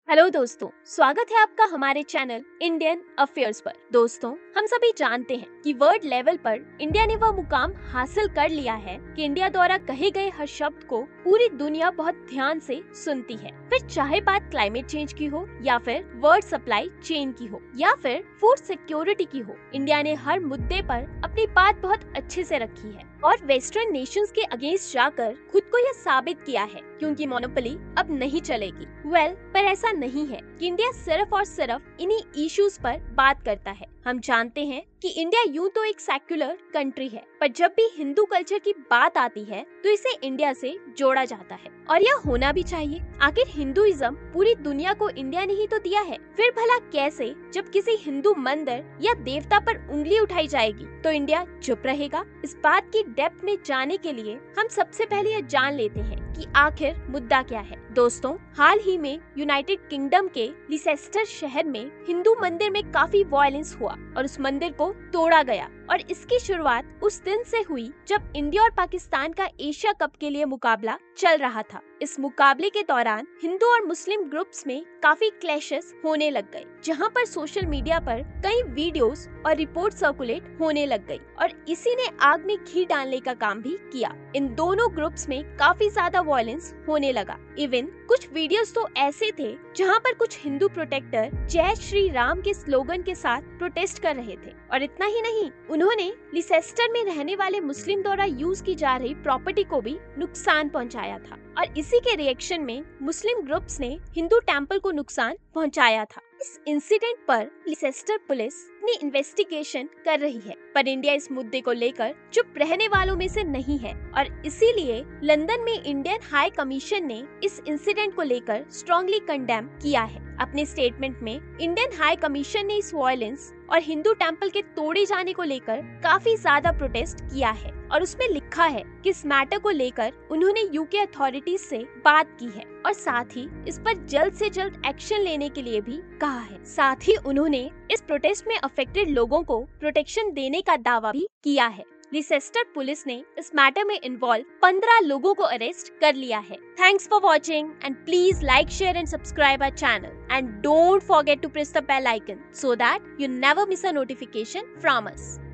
Hello दोस्तों, स्वागत है आपका हमारे चैनल इंडियन अफेयर्स पर। दोस्तों, हम सभी जानते हैं कि वर्ल्ड लेवल पर इंडिया ने वह मुकाम हासिल कर लिया है कि इंडिया द्वारा कहे गए हर शब्द को पूरी दुनिया बहुत ध्यान से सुनती है। फिर चाहे बात क्लाइमेट चेंज की हो या फिर वर्ल्ड सप्लाई चेन की हो या फिर फूड सिक्योरिटी की हो, इंडिया ने हर मुद्दे पर अपनी बात बहुत अच्छे से रखी है और वेस्टर्न नेशंस के अगेंस्ट जाकर खुद को यह साबित किया है क्योंकि मोनोपोली अब नहीं चलेगी। पर ऐसा नहीं है कि इंडिया सिर्फ और सिर्फ इन्हीं इश्यूज पर बात करता है। हम जानते हैं कि इंडिया यूं तो एक सेक्युलर कंट्री है, पर जब भी हिंदू कल्चर की बात आती है तो इसे इंडिया से जोड़ा जाता है और यह होना भी चाहिए। आखिर हिंदुइज्म पूरी दुनिया को इंडिया ने ही तो दिया है। फिर भला कैसे जब किसी हिंदू मंदिर या देवता पर उंगली उठाई जाएगी तो इंडिया चुप रहेगा? इस बात की डेप्थ में जाने के लिए हम सबसे पहले यह जान लेते हैं कि आखिर मुद्दा क्या है। दोस्तों, हाल ही में यूनाइटेड किंगडम के लीसेस्टर शहर में हिंदू मंदिर में काफी वायलेंस हुआ और उस मंदिर को तोड़ा गया और इसकी शुरुआत उस दिन से हुई जब इंडिया और पाकिस्तान का एशिया कप के लिए मुकाबला चल रहा था। इस मुकाबले के दौरान हिंदू और मुस्लिम ग्रुप्स में काफी क्लैशेस होने लग गए, जहां पर सोशल मीडिया पर कई वीडियोस और रिपोर्ट सर्कुलेट होने लग गई और इसी ने आग में घी डालने का काम भी किया। इन दोनों ग्रुप्स में काफी ज्यादा वायलेंस होने लगा। इवन कुछ वीडियोस तो ऐसे थे जहां पर कुछ हिंदू प्रोटेक्टर जय श्री राम के स्लोगन के साथ प्रोटेस्ट कर रहे थे और इतना ही नहीं, उन्होंने लीसेस्टर में रहने वाले मुस्लिम द्वारा यूज की जा रही प्रॉपर्टी को भी नुकसान पहुंचाया था और इसी के रिएक्शन में मुस्लिम ग्रुप्स ने हिंदू टेम्पल को नुकसान पहुंचाया था। इस इंसिडेंट पर लीसेस्टर पुलिस अपनी इन्वेस्टिगेशन कर रही है, पर इंडिया इस मुद्दे को लेकर चुप रहने वालों में से नहीं है और इसीलिए लंदन में इंडियन हाई कमीशन ने इस इंसिडेंट को लेकर स्ट्रांगली कंडेम किया है। अपने स्टेटमेंट में इंडियन हाई कमीशन ने इस वायलेंस और हिंदू टेम्पल के तोड़े जाने को लेकर काफी ज्यादा प्रोटेस्ट किया है और उसमें लिखा है कि इस मैटर को लेकर उन्होंने यूके अथॉरिटीज से बात की है और साथ ही इस पर जल्द से जल्द एक्शन लेने के लिए भी कहा है। साथ ही उन्होंने इस प्रोटेस्ट में अफेक्टेड लोगों को प्रोटेक्शन देने का दावा भी किया है। लीसेस्टर पुलिस ने इस मैटर में इन्वॉल्व 15 लोगों को अरेस्ट कर लिया है। Thanks for watching and please like, share and subscribe our channel and don't forget to press the bell icon so that you never miss a notification from us.